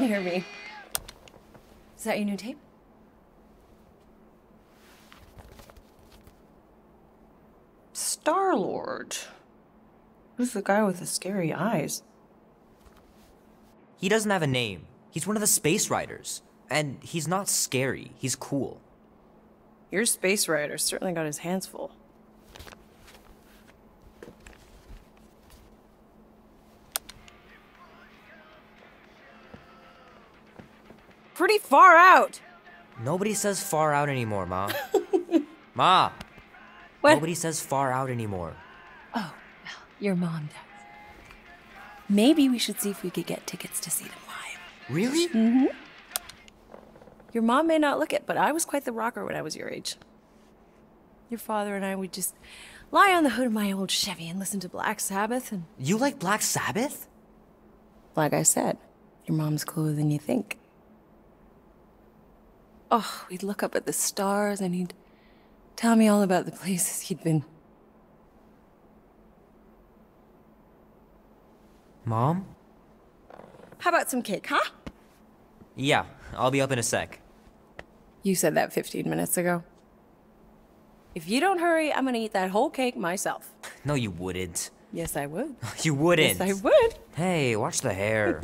hear me. Is that your new tape? Star-Lord. Who's the guy with the scary eyes? He doesn't have a name. He's one of the Space Riders. And he's not scary, he's cool. Your Space Rider certainly got his hands full. Pretty far out! Nobody says far out anymore, Ma. Ma! What? Nobody says far out anymore. Oh, well, your mom does. Maybe we should see if we could get tickets to see them live. Really? Mm-hmm. Your mom may not look it, but I was quite the rocker when I was your age. Your father and I would just lie on the hood of my old Chevy and listen to Black Sabbath and... You like Black Sabbath? Like I said, your mom's cooler than you think. Oh, we'd look up at the stars and he'd tell me all about the places he'd been. Mom? How about some cake, huh? Yeah, I'll be up in a sec. You said that 15 minutes ago. If you don't hurry, I'm gonna eat that whole cake myself. No, you wouldn't. Yes, I would. You wouldn't. Yes, I would. Hey, watch the hair.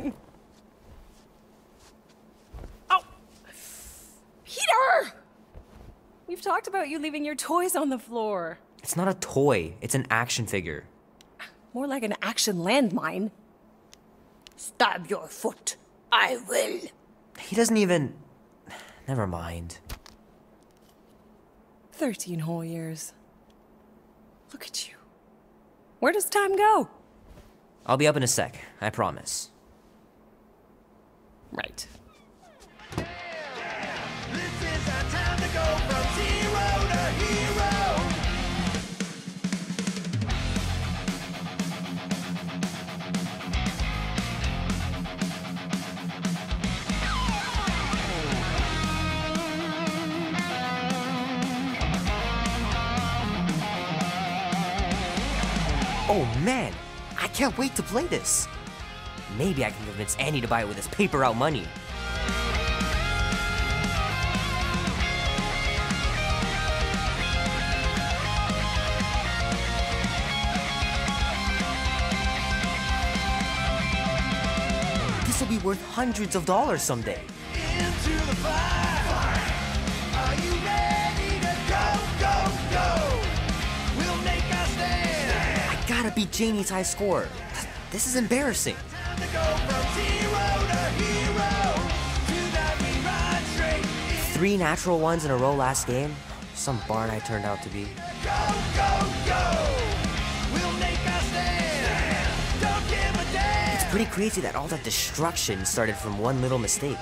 Oh! Peter! We've talked about you leaving your toys on the floor. It's not a toy, it's an action figure. More like an action landmine. Stab your foot. I will. He doesn't even... Never mind. 13 whole years. Look at you. Where does time go? I'll be up in a sec, I promise. Right. This is our time to go from zero to hero. Oh man, I can't wait to play this. Maybe I can convince Annie to buy it with his paper route money. This will be worth hundreds of dollars someday. Into the fire. Are you ready to go, go, go? We'll make our stand. I gotta beat Janie's high score. This is embarrassing. Time to go from zero to hero. Tonight we ride straight. 3 natural ones in a row last game. Some barn I turned out to be. Go, go, go. We'll make our stand. Don't give a damn. It's pretty crazy that all that destruction started from one little mistake.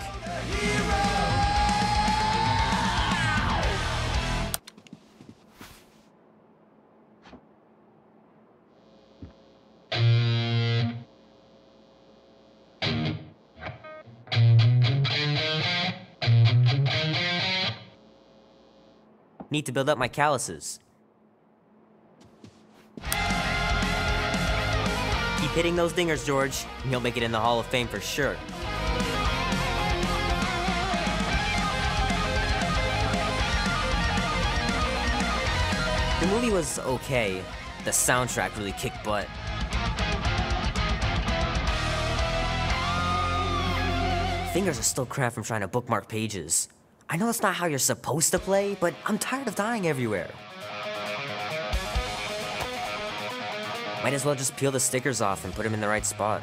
Need to build up my calluses. Keep hitting those dingers, George. You'll make it in the Hall of Fame for sure. The movie was okay. The soundtrack really kicked butt. Fingers are still cramped from trying to bookmark pages. I know that's not how you're supposed to play, but I'm tired of dying everywhere. Might as well just peel the stickers off and put them in the right spot.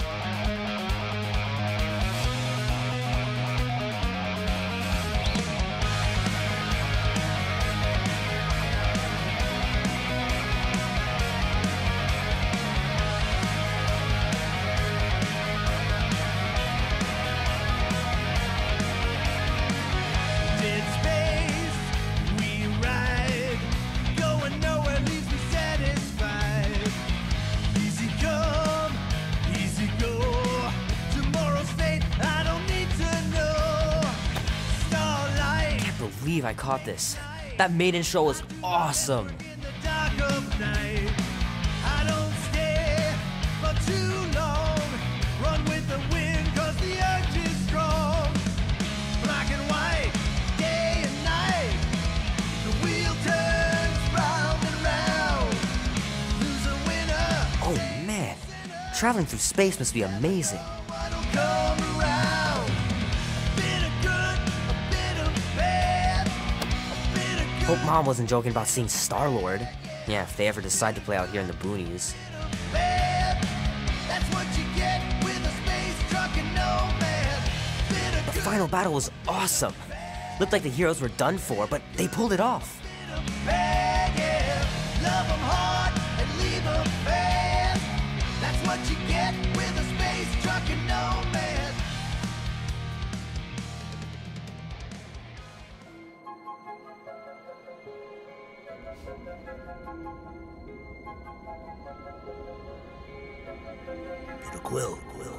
In space we ride, going nowhere leaves me satisfied. Easy come, easy go. Tomorrow's fate I don't need to know. Starlight Can't believe I caught this. That maiden show was awesome. in the dark of night. I don't stay for too long. Run with the wind 'cause the urge is Traveling through space must be amazing. What'll come around? A bit of good, a bit of bad, a bit of good, Hope Mom wasn't joking about seeing Star-Lord. Yeah, if they ever decide to play out here in the boonies. bad. That's what you get with a space truck and nomad. Bit of The good, final battle was awesome. Looked like the heroes were done for, but they pulled it off. bit of bad, yeah. Love 'em hard and leave 'em fast. That's what you get with a space truck and nomad. Peter Quill.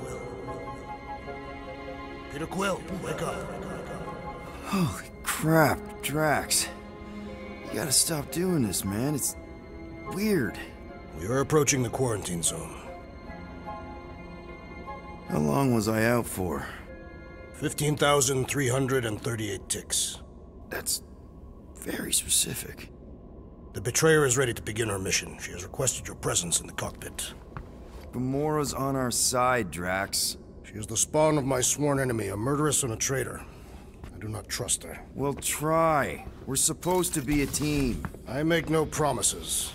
Peter Quill, wake up. Holy crap, Drax. You gotta stop doing this, man. It's weird. We are approaching the quarantine zone. How long was I out for? 15,338 ticks. That's very specific. The betrayer is ready to begin her mission. She has requested your presence in the cockpit. Gamora's on our side, Drax. She is the spawn of my sworn enemy, a murderess and a traitor. I do not trust her. Well, try. We're supposed to be a team. I make no promises.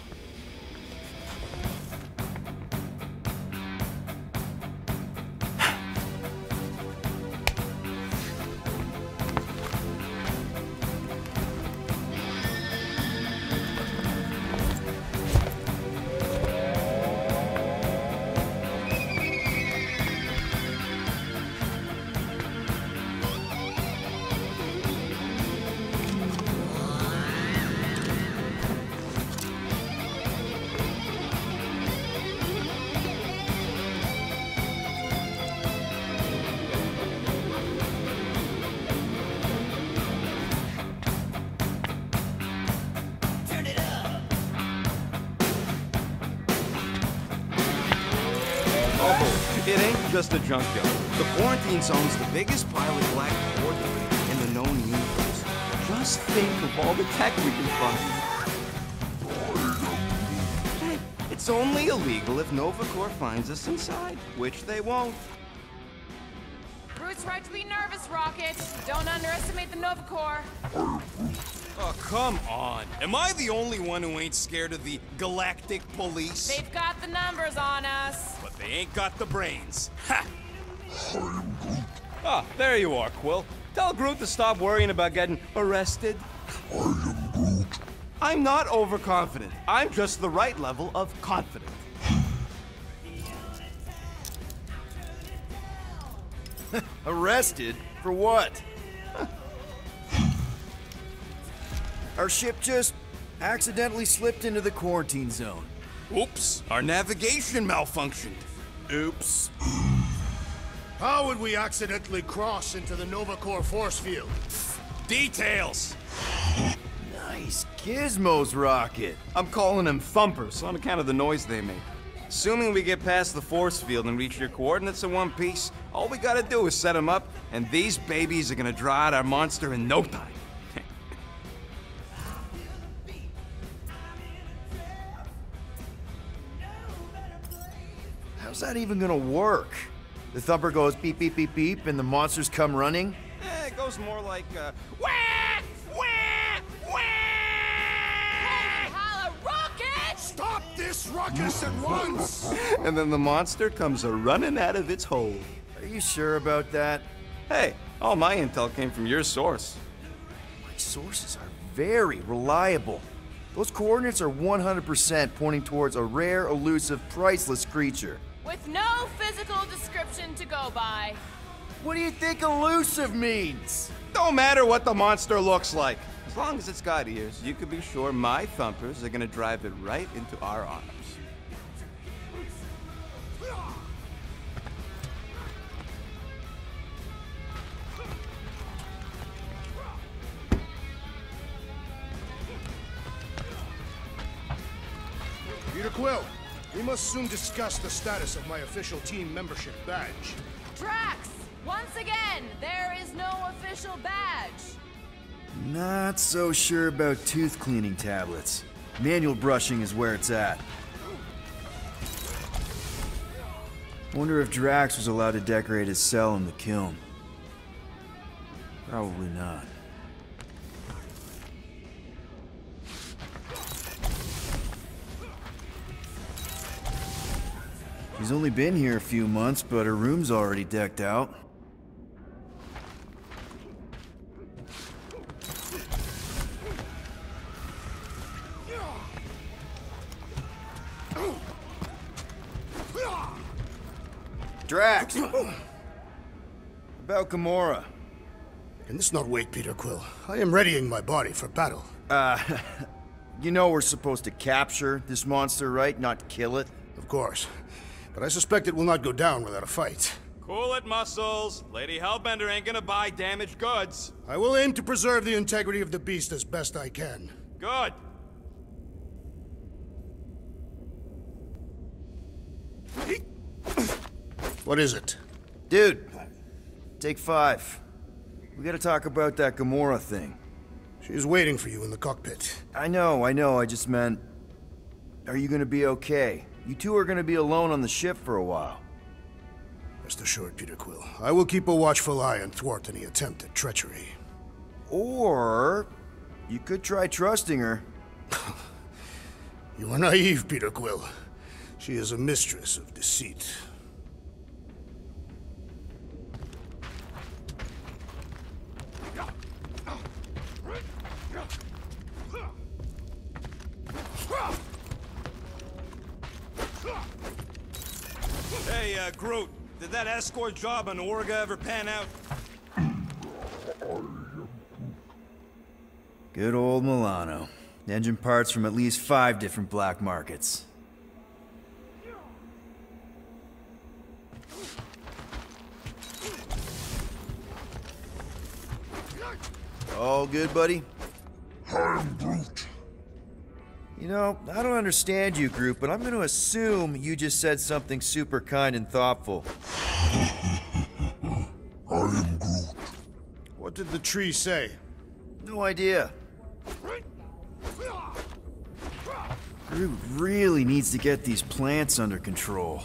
Oh, it ain't just a junkyard. The quarantine zone's the biggest pile of black ore debris in the known universe. Just think of all the tech we can find. Hey, it's only illegal if Nova Corps finds us inside, which they won't. Groot's right to be nervous, Rocket. Don't underestimate the Nova Corps. Oh, come on. Am I the only one who ain't scared of the Galactic Police? They've got the numbers on us. But they ain't got the brains. Ha! Ah, there you are, Quill. Tell Groot to stop worrying about getting arrested. I am Groot. I'm not overconfident. I'm just the right level of confident. Arrested? For what? Our ship just accidentally slipped into the quarantine zone. Oops, our navigation malfunctioned. Oops. How would we accidentally cross into the Nova Corps force field? Details! Nice gizmos, Rocket. I'm calling them thumpers on account of the noise they make. Assuming we get past the force field and reach your coordinates in one piece, all we gotta do is set them up, and these babies are gonna draw out our monster in no time. How's that even gonna work? The thumper goes beep, beep, beep, beep, and the monsters come running? It goes more like, wah! Wah! Wah! Holla, Rocket! Stop this ruckus at once! And then the monster comes a-running out of its hole. Are you sure about that? Hey, all my intel came from your source. My sources are very reliable. Those coordinates are 100% pointing towards a rare, elusive, priceless creature. With no physical description to go by. What do you think elusive means? Don't matter what the monster looks like. As long as it's got ears, you can be sure my thumpers are gonna drive it right into our arms. Peter Quill, we must soon discuss the status of my official team membership badge. Drax! Once again, there is no official badge. Not so sure about tooth cleaning tablets. Manual brushing is where it's at. Wonder if Drax was allowed to decorate his cell in the kiln. Probably not. She's only been here a few months, but her room's already decked out. Drax! About Gamora. Can this not wait, Peter Quill? I am readying my body for battle. You know we're supposed to capture this monster, right? Not kill it? Of course. But I suspect it will not go down without a fight. Cool it, Muscles. Lady Hellbender ain't gonna buy damaged goods. I will aim to preserve the integrity of the beast as best I can. Good. What is it? Dude, take 5. We gotta talk about that Gamora thing. She's waiting for you in the cockpit. I know, I just meant... Are you gonna be okay? You two are gonna be alone on the ship for a while. Rest assured, Peter Quill. I will keep a watchful eye and thwart any attempt at treachery. Or... you could try trusting her. You are naive, Peter Quill. She is a mistress of deceit. Hey, Groot, did that escort job on Orga ever pan out? Good old Milano. Engine parts from at least 5 different black markets. All good, buddy? I'm Groot. You know, I don't understand you, Groot, but I'm gonna assume you just said something super kind and thoughtful. I am Groot. What did the tree say? No idea. Groot really needs to get these plants under control.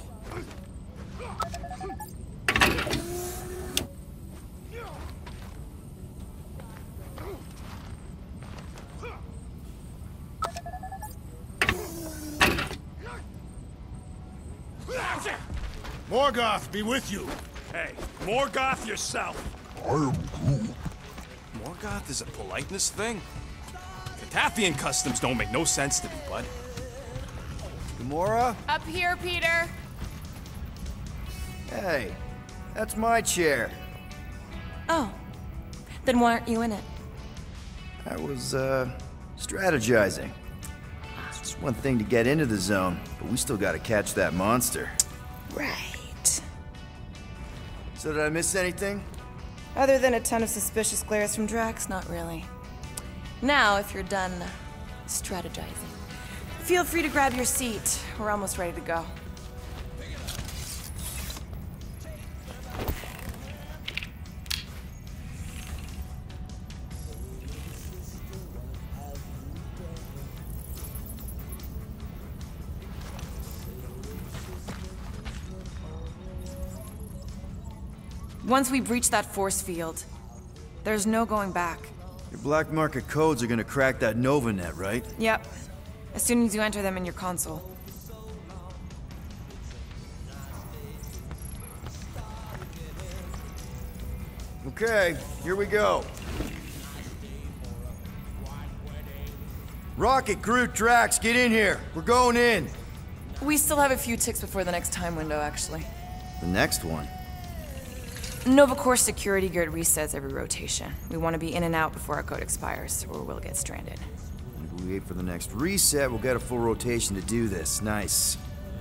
Morgoth be with you! Hey, Morgoth yourself! I am Groot. Morgoth is a politeness thing? Cataphian customs don't make no sense to me, bud. Gamora? Up here, Peter. Hey, that's my chair. Oh. Then why aren't you in it? I was, strategizing. It's just one thing to get into the zone, but we still gotta catch that monster. Right. So did I miss anything? Other than a ton of suspicious glares from Drax, not really. Now, if you're done strategizing, feel free to grab your seat. We're almost ready to go. Once we breach that force field, there's no going back. Your black market codes are gonna crack that Novanet, right? Yep. As soon as you enter them in your console. Okay, here we go. Rocket, Groot, Drax, get in here. We're going in. We still have a few ticks before the next time window, actually. The next one. Nova Corps security grid resets every rotation. We want to be in and out before our code expires, or we'll get stranded. If we wait for the next reset, we'll get a full rotation to do this. Nice.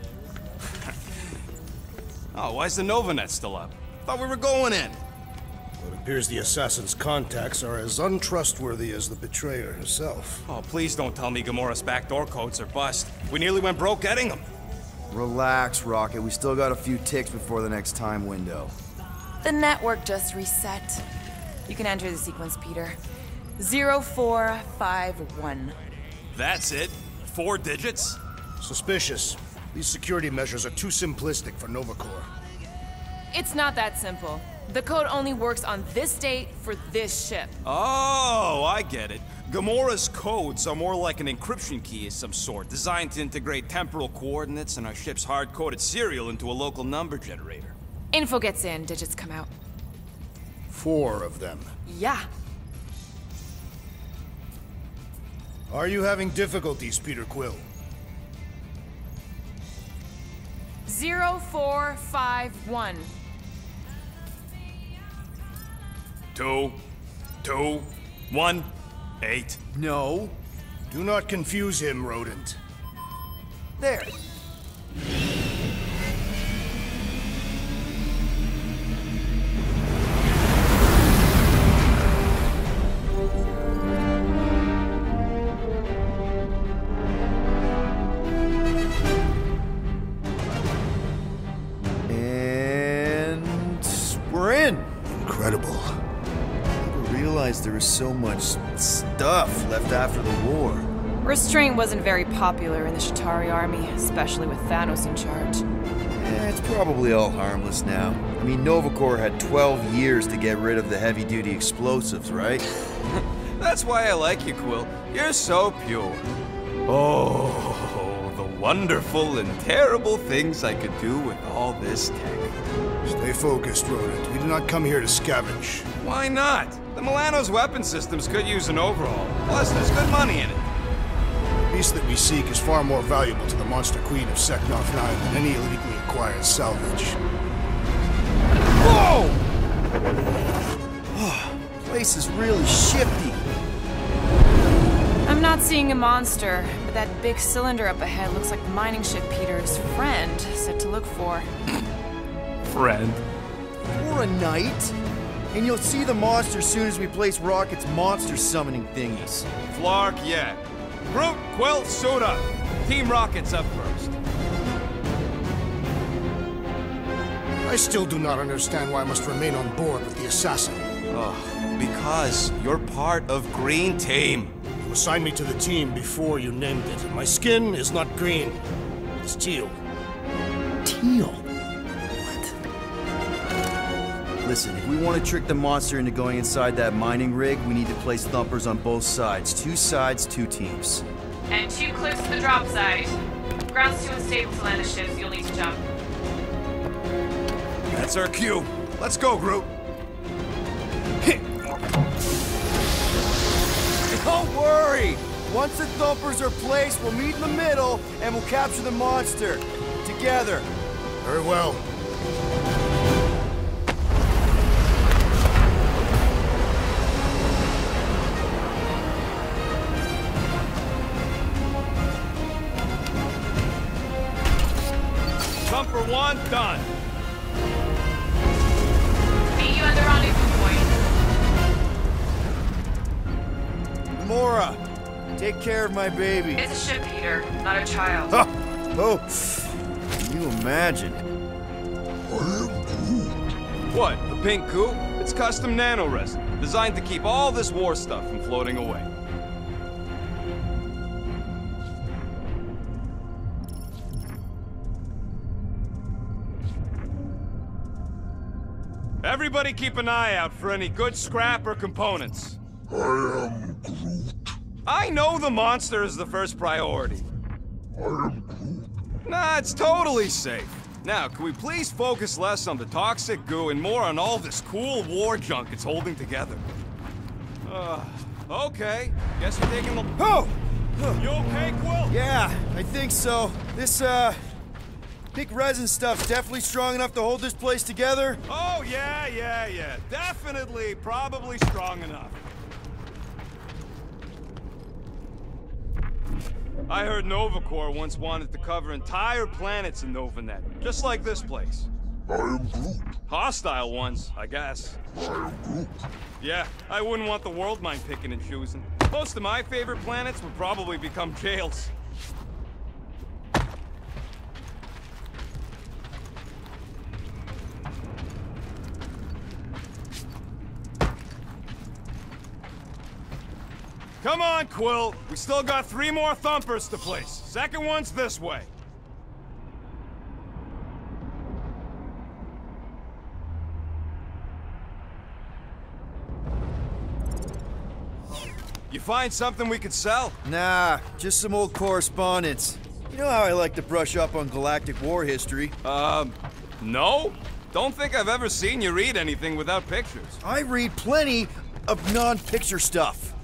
Oh, why's the Novanet still up? Thought we were going in. Well, it appears the assassin's contacts are as untrustworthy as the betrayer herself. Oh, please don't tell me Gamora's backdoor codes are bust. We nearly went broke getting them. Relax, Rocket. We still got a few ticks before the next time window. The network just reset. You can enter the sequence, Peter. 0451. That's it? 4 digits? Suspicious. These security measures are too simplistic for Nova Corps. It's not that simple. The code only works on this date for this ship. Oh, I get it. Gamora's codes are more like an encryption key of some sort, designed to integrate temporal coordinates and our ship's hard-coded serial into a local number generator. Info gets in, digits come out. 4 of them. Yeah. Are you having difficulties, Peter Quill? 0451. 2, 2, 1, 8. No. Do not confuse him, rodent. There. And we're in. Incredible. Never realized there was so much stuff left after the war. Restraint wasn't very popular in the Chitauri army, especially with Thanos in charge. It's probably all harmless now. I mean, Nova Corps had 12 years to get rid of the heavy-duty explosives, right? That's why I like you, Quill. You're so pure. Oh, the wonderful and terrible things I could do with all this tech. Stay focused, rodent. We did not come here to scavenge. Why not? The Milano's weapon systems could use an overhaul. Plus, there's good money in it. The beast that we seek is far more valuable to the Monster Queen of Seknarf 9 than any illegally acquired salvage. Whoa! Place is really shifty. I'm not seeing a monster, but that big cylinder up ahead looks like the mining ship Peter's friend said to look for. Friend. For a night? And you'll see the monster soon as we place Rocket's monster summoning thingies. Flark, yeah. Groot, Quill, suit up. Team Rocket's up first. I still do not understand why I must remain on board with the assassin. Oh, because you're part of Green Team. You assigned me to the team before you named it, and my skin is not green. It's teal. Teal? Listen, if we want to trick the monster into going inside that mining rig, we need to place thumpers on both sides. 2 sides, 2 teams. And 2 cliffs to the drop side. Ground's too unstable to land the ships, you'll need to jump. That's our cue. Let's go, Groot. Don't worry! Once the thumpers are placed, we'll meet in the middle, and we'll capture the monster. Together. Very well. Thumper 1, done. Meet you at the rendezvous point. Gamora, take care of my baby. It's a ship, Peter, not a child. Oh, can you imagine? What, the pink coupe? It's custom nano resin, designed to keep all this war stuff from floating away. Everybody keep an eye out for any good scrap or components. I am Groot. I know the monster is the first priority. I am Groot. Nah, it's totally safe. Now, can we please focus less on the toxic goo and more on all this cool war junk it's holding together? Okay. Guess you're taking the... Oh! You okay, Quill? Yeah, I think so. This, pink resin stuff's definitely strong enough to hold this place together. Oh, yeah. Definitely, probably strong enough. I heard Nova Corps once wanted to cover entire planets in Novanet, just like this place. I am Groot. Hostile ones, I guess. I am Groot. Yeah, I wouldn't want the world mind picking and choosing. Most of my favorite planets would probably become jails. Come on, Quill. We still got 3 more thumpers to place. Second one's this way. find something we could sell? Nah, just some old correspondence. You know how I like to brush up on galactic war history. No? Don't think I've ever seen you read anything without pictures. I read plenty of non-picture stuff.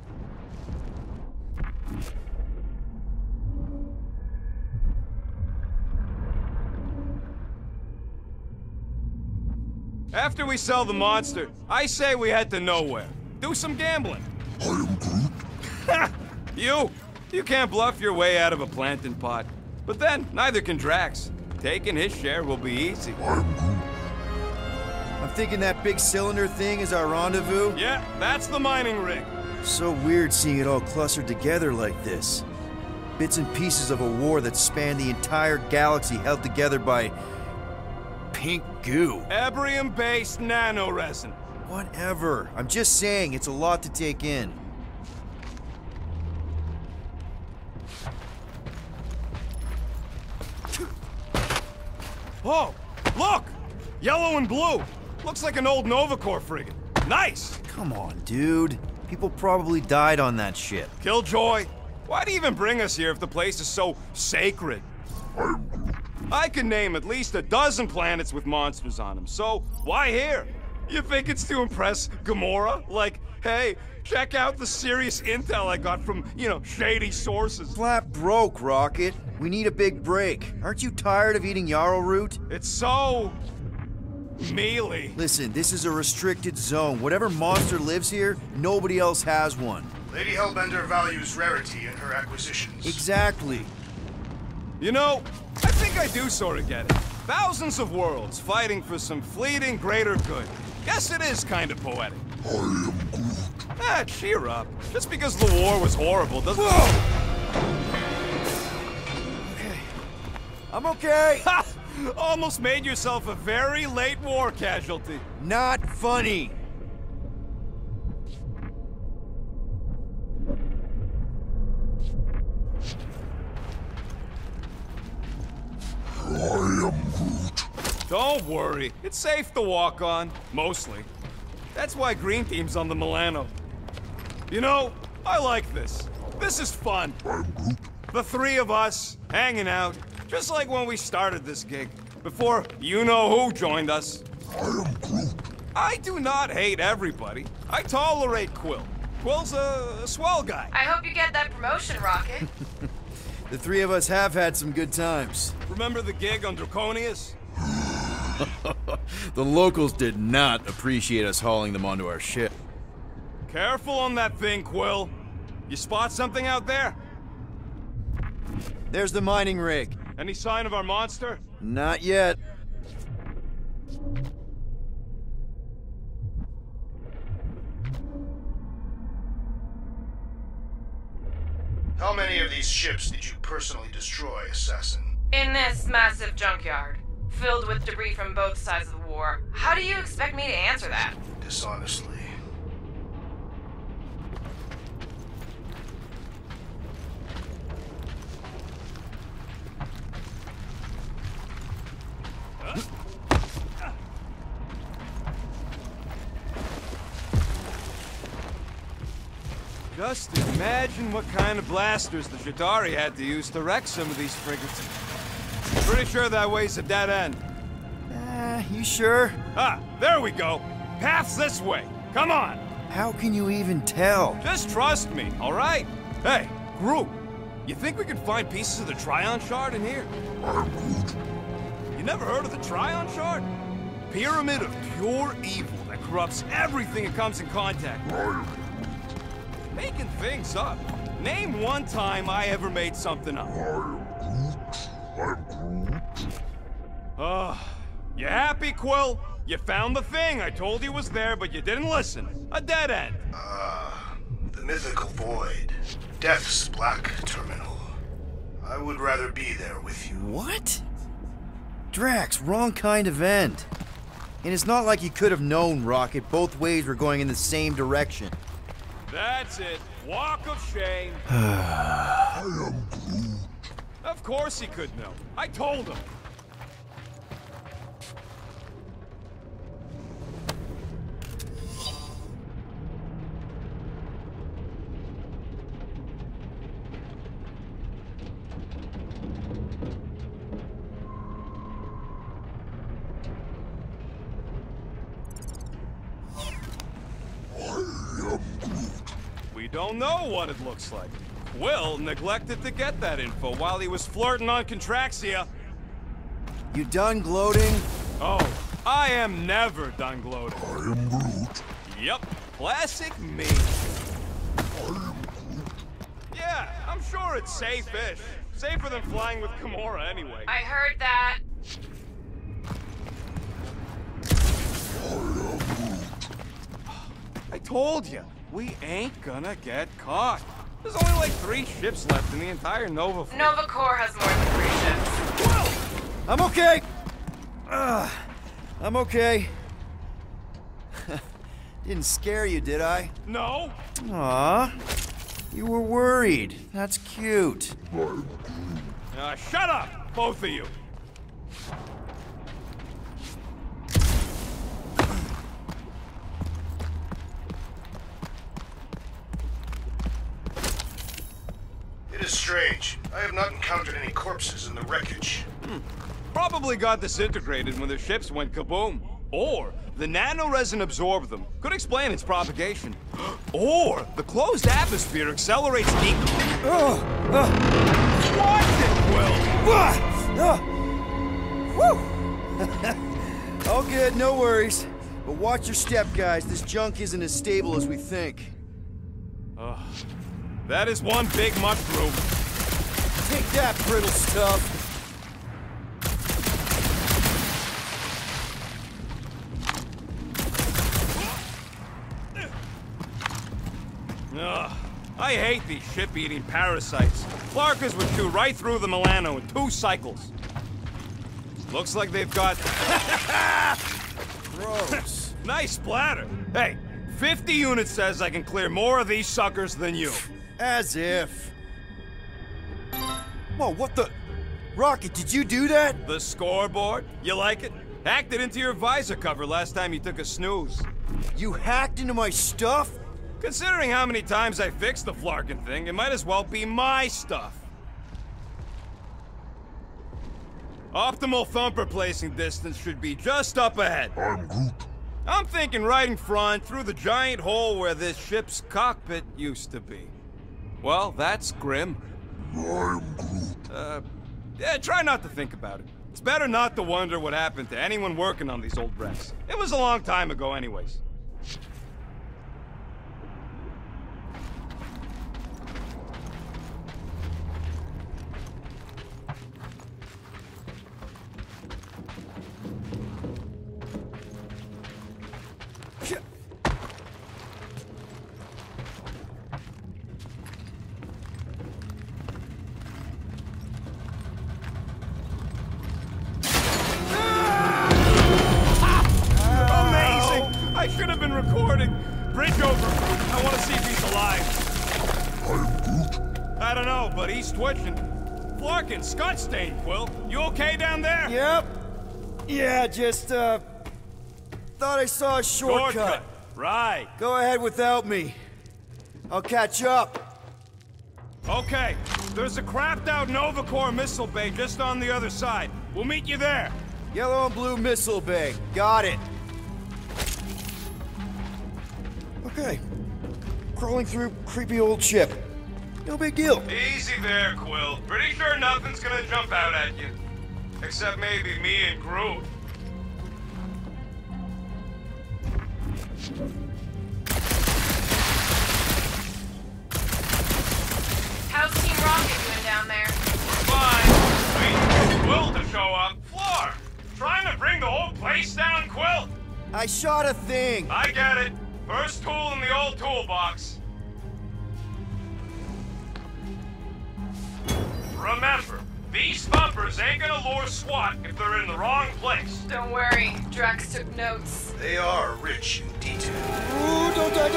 After we sell the monster, I say we head to nowhere. Do some gambling. I am Groot. You can't bluff your way out of a plantain pot. But then, neither can Drax. Taking his share will be easy. I am Groot. I'm thinking that big cylinder thing is our rendezvous. Yeah, that's the mining rig. So weird seeing it all clustered together like this. Bits and pieces of a war that spanned the entire galaxy held together by pink goo. Ebrium-based nanoresin. Whatever. I'm just saying, it's a lot to take in. Oh, look! Yellow and blue. Looks like an old Nova Corps frigate. Nice! Come on, dude. People probably died on that ship. Killjoy, why'd he even bring us here if the place is so sacred? I can name at least a dozen planets with monsters on them, so why here? You think it's to impress Gamora? Like, hey, check out the serious intel I got from, shady sources. Flat broke, Rocket. We need a big break. Aren't you tired of eating yarrow root? It's so... mealy. Listen, this is a restricted zone. Whatever monster lives here, nobody else has one. Lady Hellbender values rarity in her acquisitions. Exactly. I think I do sort of get it. Thousands of worlds fighting for some fleeting greater good. Guess it is kind of poetic. I am Groot. Cheer up. Just because the war was horrible doesn't... Okay. I'm okay. Ha! Almost made yourself a very late war casualty. Not funny. I am Groot. Don't worry. It's safe to walk on. Mostly. That's why Green Team's on the Milano. I like this. This is fun. I'm Groot. The three of us, hanging out, just like when we started this gig. Before you-know-who joined us. I am Groot. I do not hate everybody. I tolerate Quill. Quill's a swell guy. I hope you get that promotion, Rocket. The three of us have had some good times. Remember the gig on Draconius? The locals did not appreciate us hauling them onto our ship. Careful on that thing, Quill. You spot something out there? There's the mining rig. Any sign of our monster? Not yet. How many of these ships did you personally destroy, Assassin? In this massive junkyard, filled with debris from both sides of the war, how do you expect me to answer that? Dishonestly. Just imagine what kind of blasters the Jatari had to use to wreck some of these frigates. Pretty sure that way's a dead end. You sure? Ah, there we go. Path's this way. Come on. How can you even tell? Just trust me, all right? Hey, Groot, you think we can find pieces of the Trion Shard in here? I am Groot. You never heard of the Trion Shard? Pyramid of pure evil that corrupts everything it comes in contact with. I am Making things up. Name one time I ever made something up. You happy, Quill? You found the thing I told you was there, but you didn't listen. A dead end. The mythical void. Death's black terminal. I would rather be there with you. What? Drax, wrong kind of end. And it's not like you could have known, Rocket. Both ways were going in the same direction. That's it. Walk of shame. I am Groot. Of course he could know. I told him. don't know what it looks like. Quill neglected to get that info while he was flirting on Contraxia. You done gloating? Oh, I am never done gloating. I am Groot. Yep, classic me. Yeah, I'm sure it's safe-ish. Safer than flying with Gamora anyway. I heard that. I told you, we ain't gonna get caught. There's only like 3 ships left in the entire Nova fleet. Nova Corps has more than 3 ships. I'm okay. I'm okay. Didn't scare you, did I? No. Aw. You were worried. That's cute. Shut up, both of you. It is strange. I have not encountered any corpses in the wreckage. Probably got disintegrated when the ships went kaboom. Or the nanoresin absorbed them. Could explain its propagation. Or the closed atmosphere accelerates deep. Watch it, Will! Woo! All good, no worries. But watch your step, guys. This junk isn't as stable as we think. That is one big mushroom. Take that, brittle stuff. Ugh, I hate these ship-eating parasites. Clarkers would chew right through the Milano in 2 cycles. Looks like they've got... Gross. Nice splatter. Hey, 50 units says I can clear more of these suckers than you. As if. Whoa, what the... Rocket, did you do that? The scoreboard? You like it? Hacked it into your visor cover last time you took a snooze. You hacked into my stuff? Considering how many times I fixed the Flarkin thing, it might as well be my stuff. Optimal thumper placing distance should be just up ahead. I'm Groot. I'm thinking right in front, through the giant hole where this ship's cockpit used to be. Well, that's grim. I'm Groot. Yeah, try not to think about it. It's better not to wonder what happened to anyone working on these old wrecks. It was a long time ago anyways. I should have been recording. Bridge over. I want to see if he's alive. I'm Groot. I don't know, but he's twitching. Flarkin, Scutstain, Quill. You okay down there? Yep. Yeah, just, thought I saw a shortcut. Right. Go ahead without me. I'll catch up. Okay. There's a crapped out Nova Corps missile bay just on the other side. We'll meet you there. Yellow and blue missile bay. Got it. Okay. Crawling through creepy old ship. No big deal. Easy there, Quill. Pretty sure nothing's gonna jump out at you. Except maybe me and Groot. How's Team Rocket doing down there? Fine. Wait for Quill to show up. Floor! Trying to bring the whole place down, Quill? I shot a thing. I get it. First tool in the old toolbox. Remember, these thumpers ain't gonna lure SWAT if they're in the wrong place. Don't worry, Drax took notes. They are rich in detail. Ooh, don't die.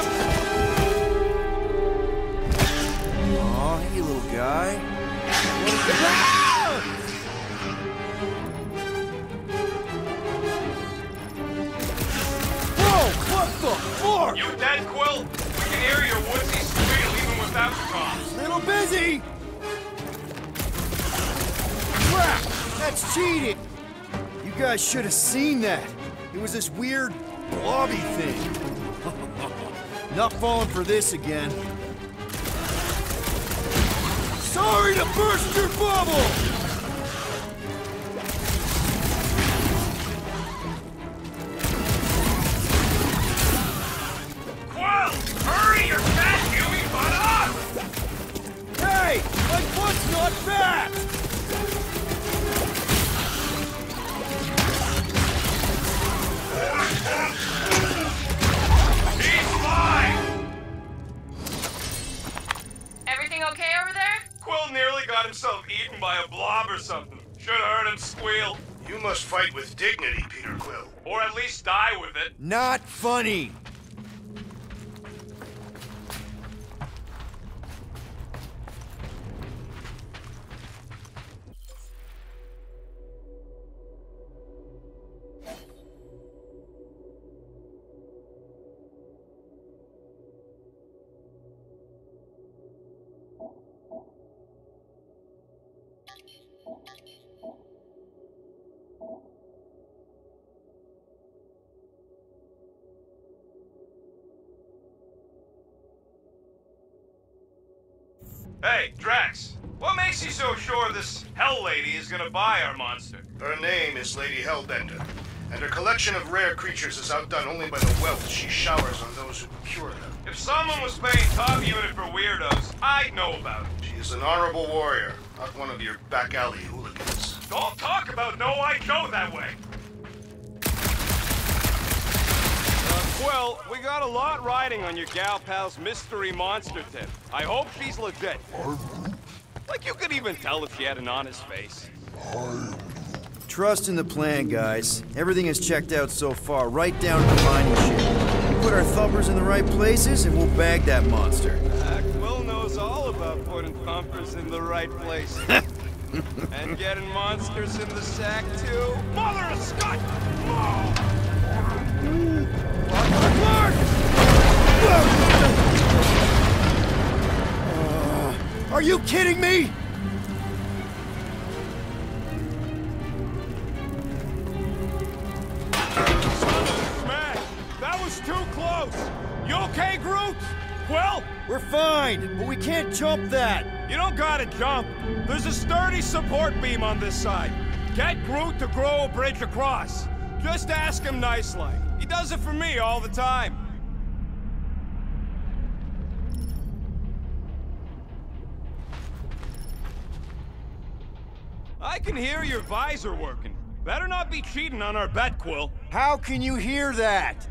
Aw, hey, little guy. Whoa, what the fuck? You dead, Quill? We can hear your woodsy squeal even without the comms. Little busy. Crap, that's cheating. You guys should have seen that. It was this weird blobby thing. Not falling for this again. gonna burst your bubble! Quill! Hurry, your fat Huey butt up! Hey! My foot's not fat! He's fine! Everything okay over there? Quill nearly got himself eaten by a blob or something. Should've heard him squeal. You must fight with dignity, Peter Quill. Or at least die with it. Not funny! Hey, Drax, what makes you so sure this Hell Lady is gonna buy our monster? Her name is Lady Hellbender, and her collection of rare creatures is outdone only by the wealth she showers on those who procure them. If someone was paying top unit for weirdos, I'd know about it. She is an honorable warrior, not one of your back alley hooligans. Don't talk about No-Eye Joe that way. Well, we got a lot riding on your gal pal's mystery monster tip. I hope she's legit. Like you could even tell if she had an honest face. Trust in the plan, guys. Everything is checked out so far, right down to the mining ship. We put our thumpers in the right places, and we'll bag that monster. Quill knows all about putting thumpers in the right place. And getting monsters in the sack, too. Mother of Scott! Oh! Are you kidding me? Man, that was too close. You okay, Groot? Quill? We're fine, but we can't jump that. You don't gotta jump. There's a sturdy support beam on this side. Get Groot to grow a bridge across. Just ask him nice-like. He does it for me all the time. I can hear your visor working. Better not be cheating on our bet, Quill. How can you hear that?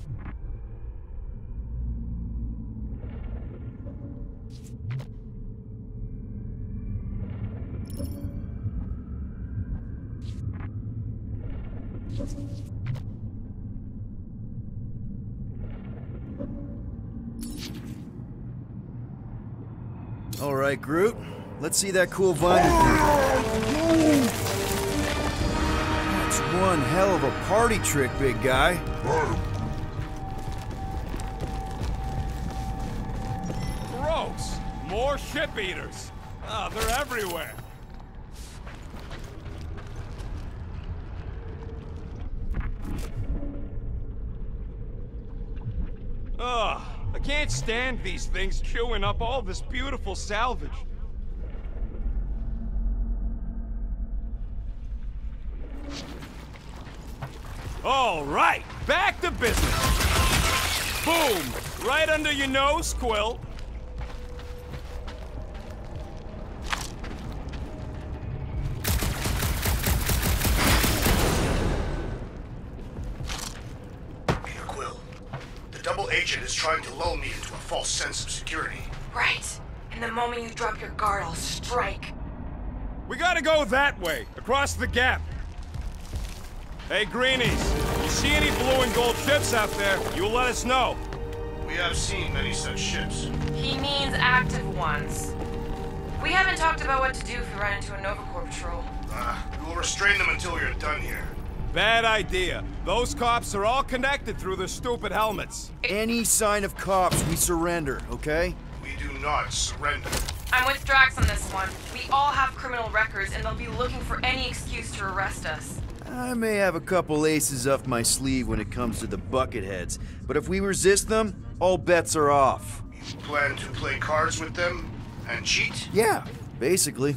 All right, Groot. Let's see that cool vine. That's one hell of a party trick, big guy. Gross! More ship eaters. Ah, they're everywhere. Ugh, I can't stand these things chewing up all this beautiful salvage. All right, back to business. Boom! Right under your nose, Quill. Peter Quill, the double agent is trying to lull me into a false sense of security. Right. And the moment you drop your guard, I'll strike. We gotta go that way, across the gap. Hey, Greenies, you see any blue and gold ships out there, you let us know. We have seen many such ships. He means active ones. We haven't talked about what to do if we run into a Nova Corps patrol. We will restrain them until we are done here. Bad idea. Those cops are all connected through their stupid helmets. Any sign of cops, we surrender, okay? We do not surrender. I'm with Drax on this one. We all have criminal records, and they'll be looking for any excuse to arrest us. I may have a couple aces up my sleeve when it comes to the Bucketheads, but if we resist them, all bets are off. You plan to play cards with them and cheat? Yeah, Basically.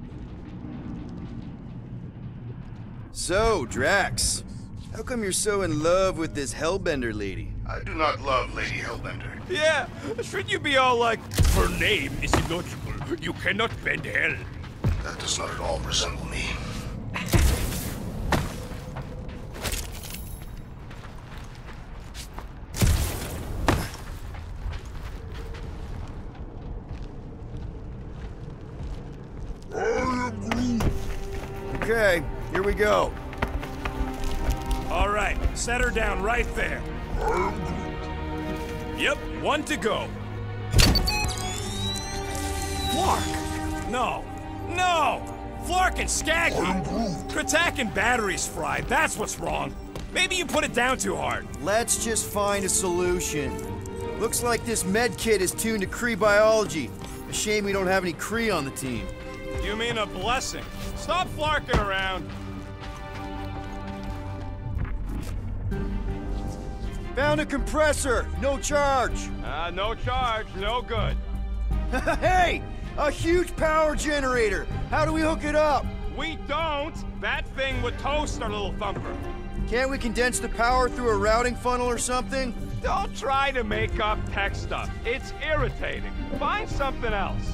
So, Drax, how come you're so in love with this Hellbender lady? I do not love Lady Hellbender. Yeah, should you be all like, her name is illogical. You cannot bend hell. That does not at all resemble me. Okay, here we go. All right, set her down right there. Yep, one to go. Flark! No! No! Flark and Skaggy! Kratak and batteries fried, that's what's wrong. Maybe you put it down too hard. Let's just find a solution. Looks like this med kit is tuned to Kree biology. A shame we don't have any Kree on the team. You mean a blessing? Stop flarking around. Found a compressor! No charge! No charge, no good. Hey! A huge power generator! How do we hook it up? We don't! That thing would toast our little thumper. Can't we condense the power through a routing funnel or something? Don't try to make up tech stuff. It's irritating. Find something else.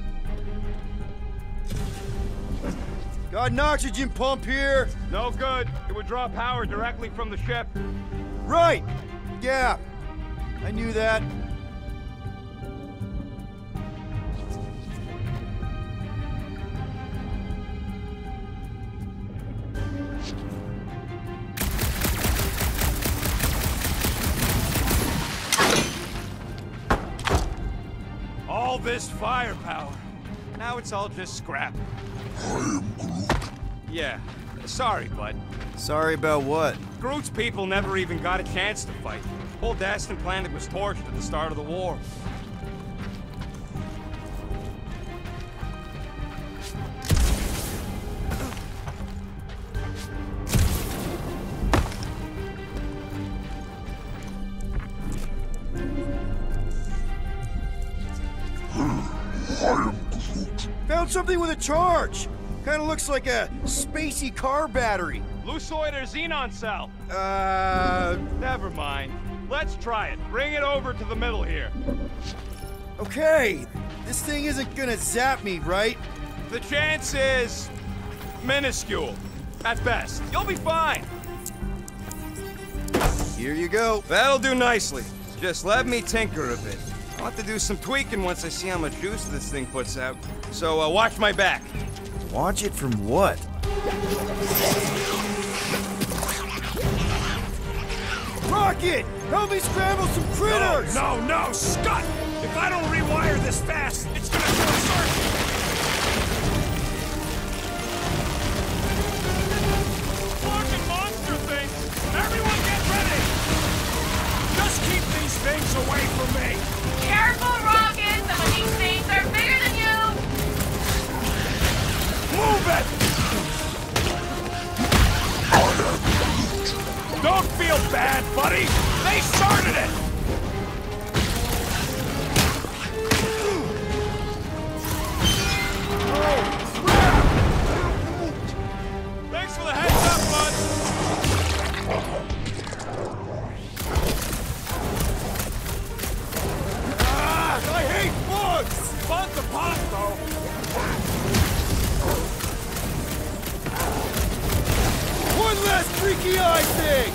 Got an oxygen pump here. No good. It would draw power directly from the ship. Right! Yeah, I knew that. All this firepower. Now it's all just scrap. I am Groot. Yeah. Sorry, bud. Sorry about what? Groot's people never even got a chance to fight. Whole Dastan planet was torched at the start of the war. Found something with a charge! Kinda looks like a spacey car battery. Lusoid or xenon cell? Never mind. Let's try it. Bring it over to the middle here. Okay, this thing isn't gonna zap me, right? The chance is minuscule. At best. You'll be fine. Here you go. That'll do nicely. Just let me tinker a bit. I'll have to do some tweaking once I see how much juice this thing puts out. So, watch my back. Watch it from what? Rocket! Help me scramble some critters! No, Scott! If I don't rewire this fast, it's gonna short circuit! Fucking monster things! Everyone get ready! Just keep these things away from me! Careful, Rocket! Some of these things are bigger than you! Move it! Don't feel bad, buddy! They started it! Oh, crap! Thanks for the heads up, bud! I hate bugs! Fun to pop, though! One last freaky eye thing!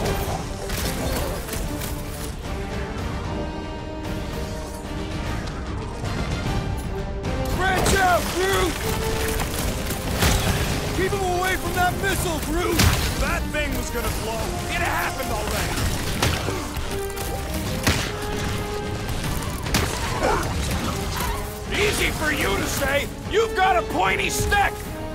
Branch out, Groot! Keep him away from that missile, Groot! That thing was gonna blow. It happened already! Easy for you to say! You've got a pointy stick!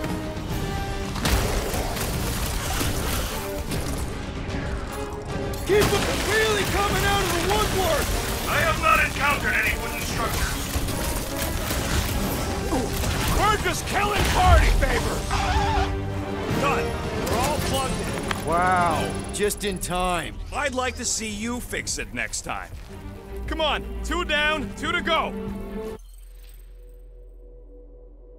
Keep them really coming out of the woodwork! I have not encountered any wooden structures. We're just killing party favors! Done. We're all plugged in. Wow, just in time. I'd like to see you fix it next time. Come on, 2 down, 2 to go.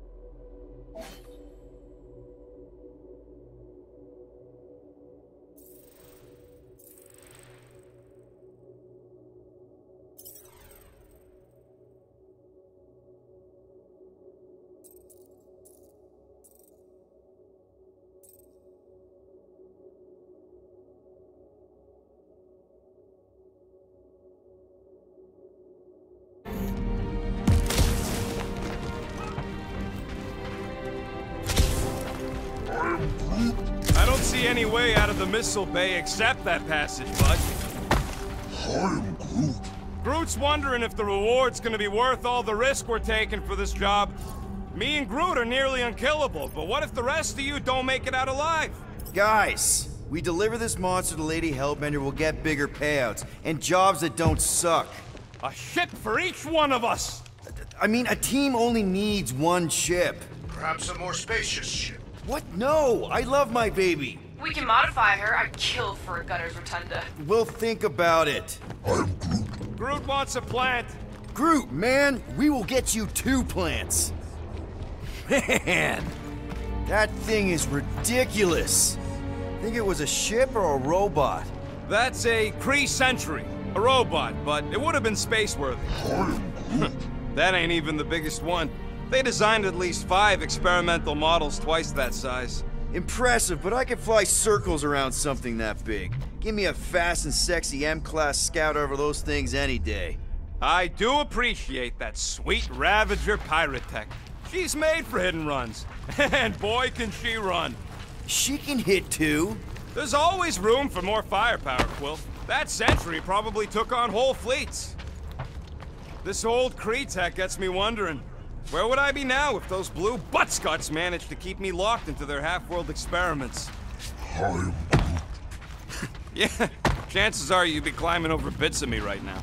see any way out of the missile bay except that passage, bud. I'm Groot. Groot's wondering if the reward's gonna be worth all the risk we're taking for this job. Me and Groot are nearly unkillable, but what if the rest of you don't make it out alive? Guys, we deliver this monster to Lady Hellbender, we'll get bigger payouts, and jobs that don't suck. A ship for each one of us! I mean, a team only needs one ship. Perhaps a more spacious ship. What? No! I love my baby! We can modify her. I'd kill for a gunner's rotunda. We'll think about it. I'm Groot. Groot wants a plant. Groot, man, we will get you 2 plants. Man, that thing is ridiculous. Think it was a ship or a robot? That's a Kree Sentry. A robot, but it would have been space-worthy. That ain't even the biggest one. They designed at least 5 experimental models twice that size. Impressive, but I can fly circles around something that big. Give me a fast and sexy M-Class Scout over those things any day. I do appreciate that sweet Ravager pirate tech. She's made for hit and runs. And boy, can she run. She can hit too. There's always room for more firepower, Quill. That Sentry probably took on whole fleets. This old Kree tech gets me wondering, where would I be now if those blue buttscots managed to keep me locked into their half-world experiments? I'm Groot. Yeah, chances are you'd be climbing over bits of me right now.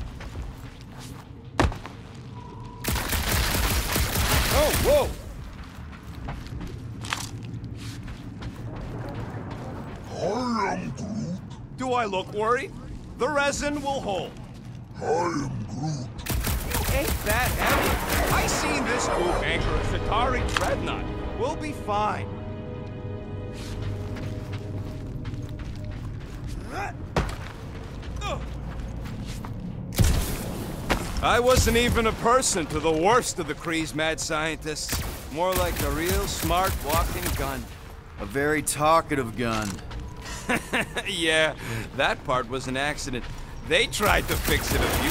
Oh, whoa! I am Groot. Do I look worried? The resin will hold. I am Groot. You ain't that heavy. I seen this goof anchor a Chitauri dreadnought. We'll be fine. I wasn't even a person to the worst of the Kree's mad scientists. More like a real smart walking gun. A very talkative gun. Yeah, that part was an accident. They tried to fix it a few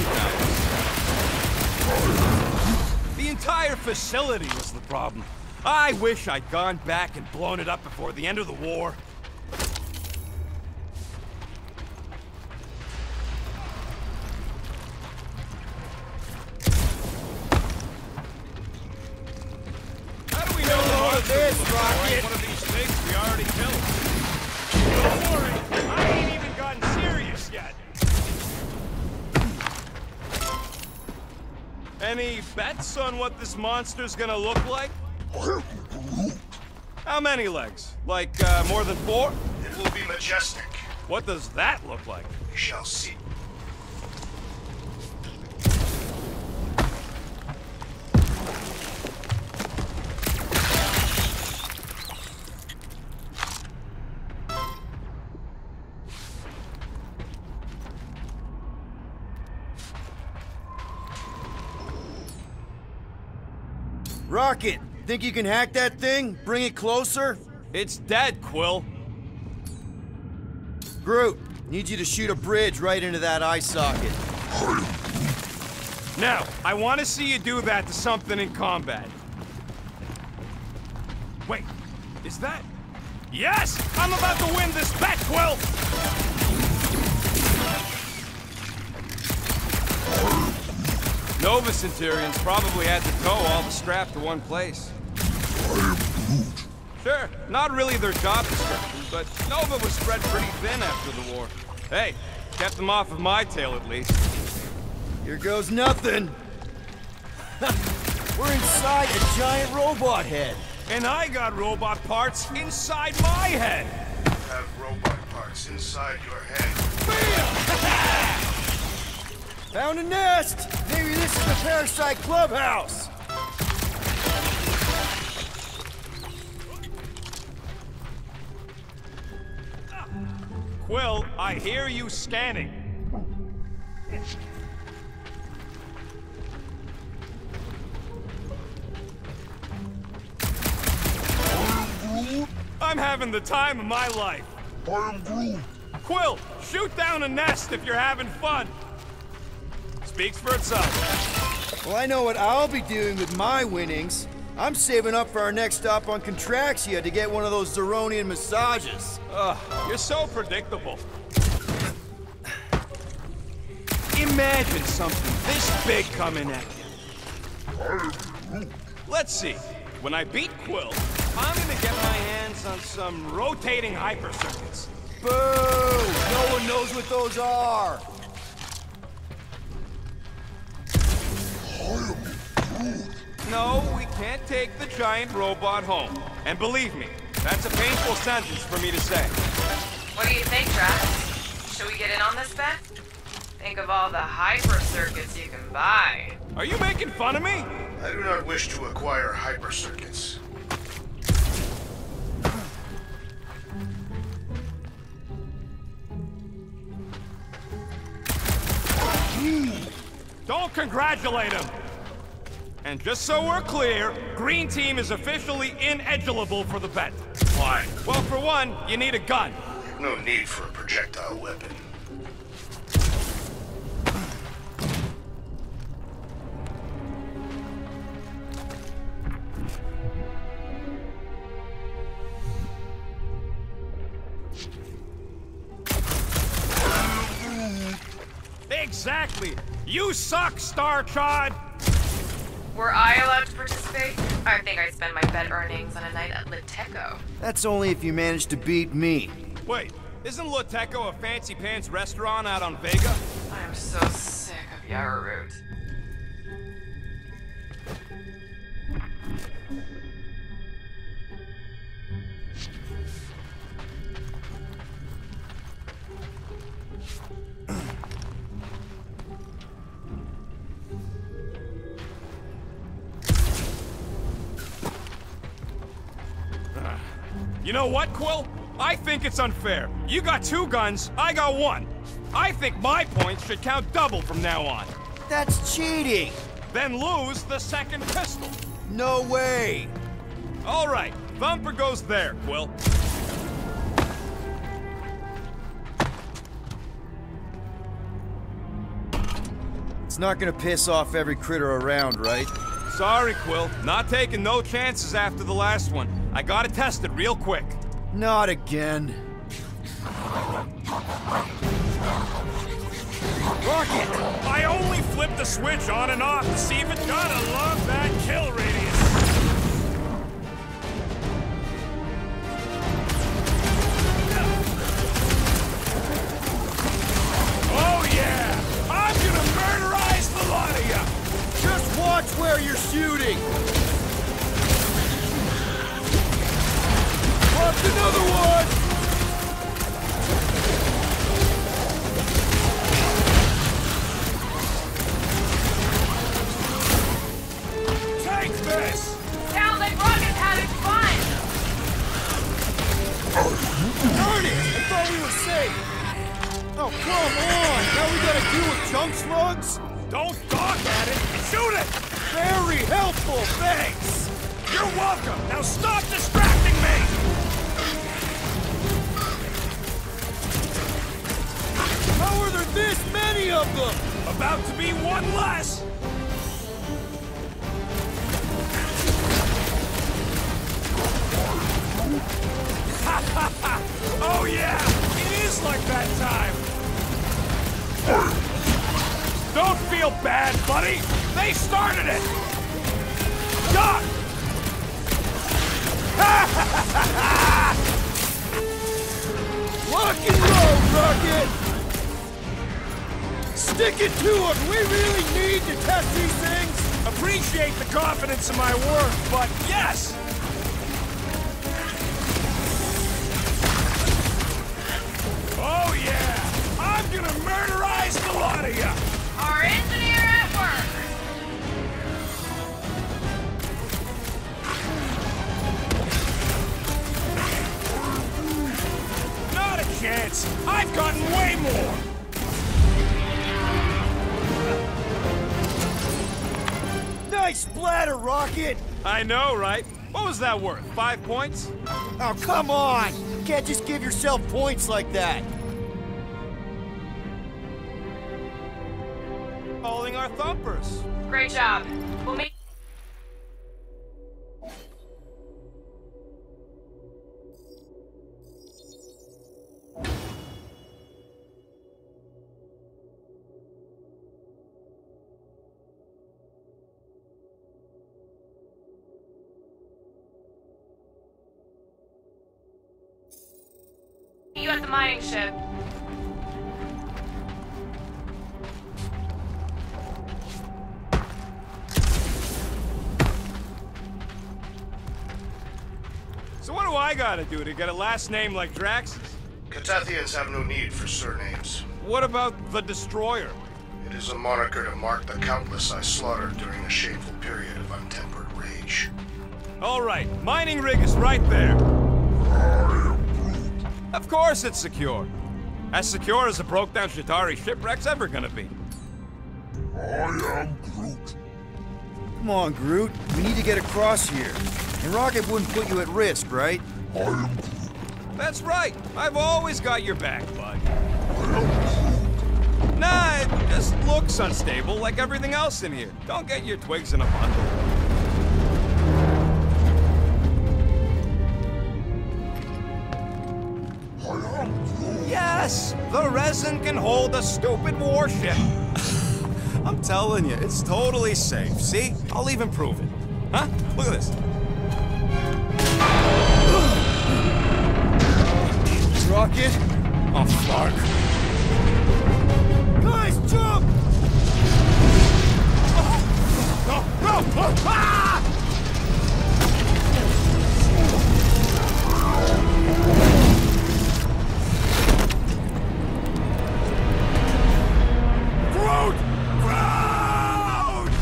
times. The entire facility was the problem. I wish I'd gone back and blown it up before the end of the war. How do we know the hard this, rocket? Rocket? One of these things we already killed. Don't worry, I ain't even gotten serious yet. Any bets on what this monster's gonna look like? I'm Groot. How many legs? Like, more than 4? It will be majestic. What does that look like? We shall see. Rocket, think you can hack that thing? Bring it closer? It's dead, Quill. Groot, need you to shoot a bridge right into that eye socket. Now, I want to see you do that to something in combat. Wait, is that... Yes! I'm about to win this bet, Quill! Nova Centurions probably had to tow all the scrap to one place. I am Groot. Sure, not really their job description, but Nova was spread pretty thin after the war. Hey, kept them off of my tail at least. Here goes nothing. We're inside a giant robot head. And I got robot parts inside my head. Have robot parts inside your head. Found a nest! Maybe this is the Parasite Clubhouse! Quill, I hear you scanning. I'm having the time of my life. I am Groot. Quill, shoot down a nest if you're having fun. Speaks for itself. Well, I know what I'll be doing with my winnings. I'm saving up for our next stop on Contraxia to get one of those Zeronian massages. Ugh, you're so predictable. Imagine something this big coming at you. Let's see. When I beat Quill, I'm gonna get my hands on some rotating hyper circuits. Boo! No one knows what those are! No, we can't take the giant robot home. And believe me, that's a painful sentence for me to say. What do you think, Drax? Should we get in on this bet? Think of all the hyper circuits you can buy. Are you making fun of me? I do not wish to acquire hyper circuits. Don't congratulate him! And just so we're clear, Green Team is officially ineligible for the bet. Why? Well, for one, you need a gun. No need for a projectile weapon. Exactly! You suck, Starchod! Were I allowed to participate? I think I'd spend my bet earnings on a night at Liteco. That's only if you manage to beat me. Wait, isn't Liteco a fancy pants restaurant out on Vega? I'm so sick of Yarrow Root. You know what, Quill? I think it's unfair. You got 2 guns, I got 1. I think my points should count double from now on. That's cheating! Then lose the second pistol. No way! All right, Thumper goes there, Quill. It's not gonna piss off every critter around, right? Sorry, Quill. Not taking no chances after the last one. I gotta test it real quick. Not again. Rocket! I only flipped the switch on and off to see if it gotta love that kill radius. Oh yeah! I'm gonna murderize the lot of ya! Just watch where you're shooting! Lost another one! Take this! Sounds like Rocket's having fun! Darn it! I thought we were safe! Oh, come on! Now we gotta deal with junk slugs? Don't gawk at it! Shoot it! Very helpful, thanks! You're welcome! Now stop distracting me! How are there this many of them? About to be one less! Oh yeah! It is like that time! Don't feel bad, buddy! They started it! Duck! Lock and roll, Rocket! Stick it to them! We really need to test these things! Appreciate the confidence in my work, but yes! Oh yeah! I'm gonna murderize the lot of ya! Our engineer at work! Not a chance! I've gotten way more! Nice splatter, Rocket! I know, right? What was that worth? 5 points? Oh, come on! You can't just give yourself points like that! Calling our thumpers. Great job. We'll meet... the mining ship. So what do I gotta do to get a last name like Drax's? Catathians have no need for surnames. What about the Destroyer? It is a moniker to mark the countless I slaughtered during a shameful period of untempered rage. All right, mining rig is right there. Of course it's secure. As secure as a broke-down Chitauri shipwreck's ever gonna be. I am Groot. Come on, Groot. We need to get across here. And Rocket wouldn't put you at risk, right? I am Groot. That's right. I've always got your back, bud. I am Groot. Nah, it just looks unstable like everything else in here. Don't get your twigs in a bundle. I am Groot. Yes, the resin can hold a stupid warship. I'm telling you, it's totally safe. See? I'll even prove it. Huh? Look at this. Rocket? Oh, fuck. Guys, jump! No! No! Ah! Groot! Groot!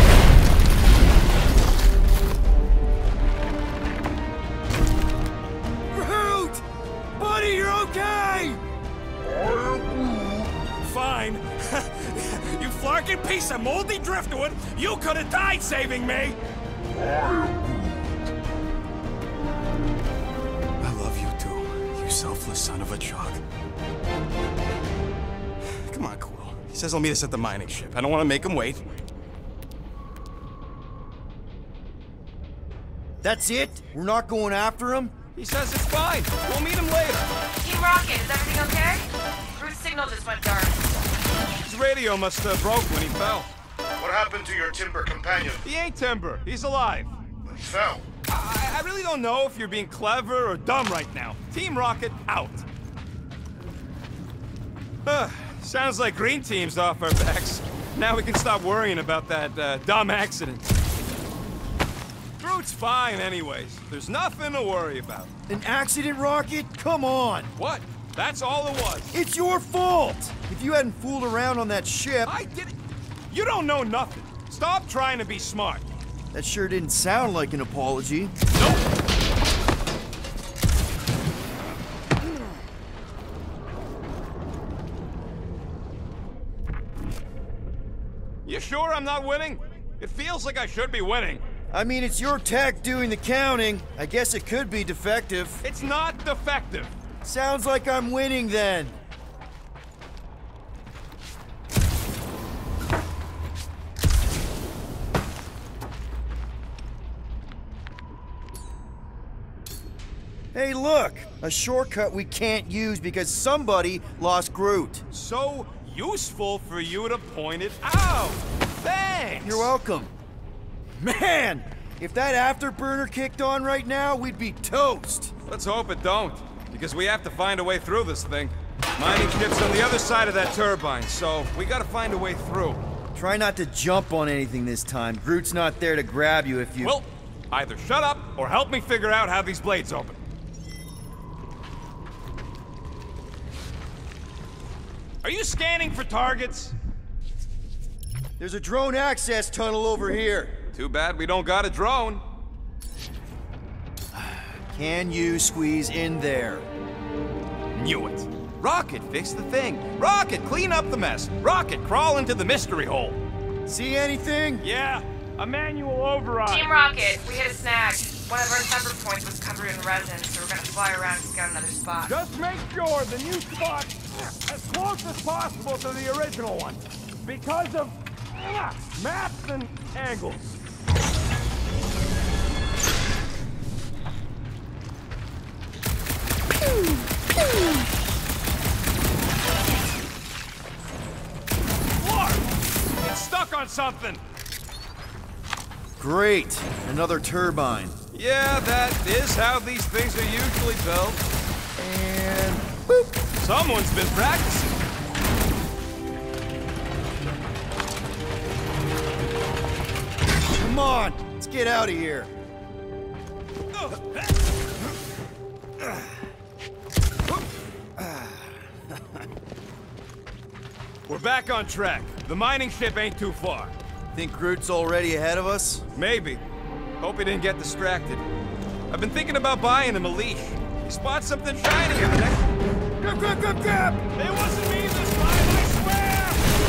Groot! Buddy, you're okay! Fine. You flarkin' piece of moldy driftwood! You could have died saving me! I love you too, you selfless son of a chug. Come on, Quill. He says he'll meet us at the mining ship. I don't want to make him wait. That's it? We're not going after him? He says it's fine. We'll meet him later. Team Rocket, is everything okay? Groot's signal just went dark. His radio must have broke when he fell. What happened to your Timber companion? He ain't Timber. He's alive. He fell. I really don't know if you're being clever or dumb right now. Team Rocket, out. Sounds like Green Team's off our backs. Now we can stop worrying about that dumb accident. Groot's fine anyways. There's nothing to worry about. An accident, Rocket? Come on! What? That's all it was. It's your fault! If you hadn't fooled around on that ship... I did it. You don't know nothing. Stop trying to be smart. That sure didn't sound like an apology. Nope. You sure I'm not winning? It feels like I should be winning. I mean, it's your tech doing the counting. I guess it could be defective. It's not defective. Sounds like I'm winning then. Hey, look! A shortcut we can't use because somebody lost Groot. So useful for you to point it out. Thanks. You're welcome. Man! If that afterburner kicked on right now, we'd be toast. Let's hope it don't, because we have to find a way through this thing. Mining ship's on the other side of that turbine, so we gotta find a way through. Try not to jump on anything this time. Groot's not there to grab you if you... Well, either shut up or help me figure out how these blades open. Are you scanning for targets? There's a drone access tunnel over here. Too bad we don't got a drone. Can you squeeze in there? Knew it. Rocket, fix the thing. Rocket, clean up the mess. Rocket, crawl into the mystery hole. See anything? Yeah, a manual override. Team Rocket, we hit a snag. One of our temper points was covered in resin, so we're gonna fly around and scout another spot. Just make sure the new spot's as close as possible to the original one. Because of maps and angles. Lord! It's stuck on something! Great. Another turbine. Yeah, that is how these things are usually built. And boop! Someone's been practicing. Come on, let's get out of here. We're back on track. The mining ship ain't too far. Think Groot's already ahead of us? Maybe. Hope he didn't get distracted. I've been thinking about buying him a leash. He spots something shiny in the next... Grab! It wasn't me this time, I swear!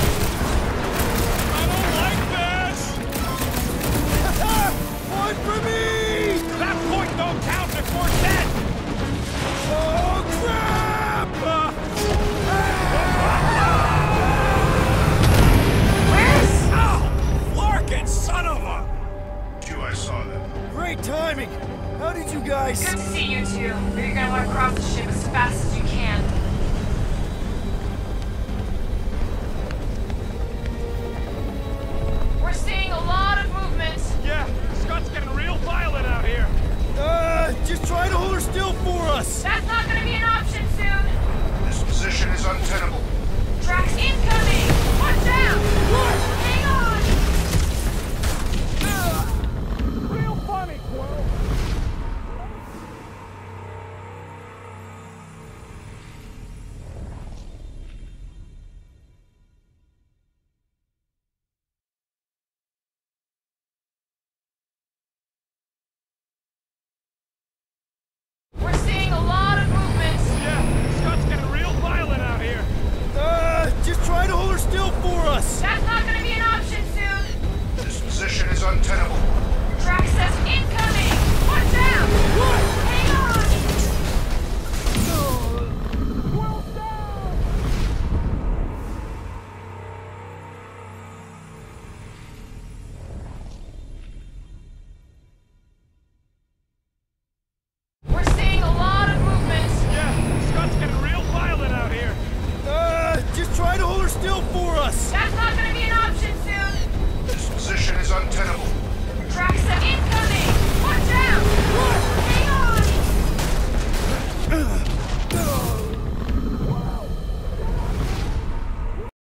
I don't like this! One for me! That point don't count if we're dead! Oh, crap! Oh! Larkin, son of a... I saw them. Great timing! How did you guys... Good to see you two, but you're gonna want to cross the ship as fast as you can. We're seeing a lot of movement. Yeah, Scott's getting real violent out here. Just try to hold her still for us! That's not gonna be an option soon. This position is untenable. Drax incoming! Watch out! Hang on! Real funny, Quill. We're seeing a lot of movement. Yeah, Scott's getting real violent out here. Just try to hold her still for us! That's not gonna be an option soon. This position is untenable.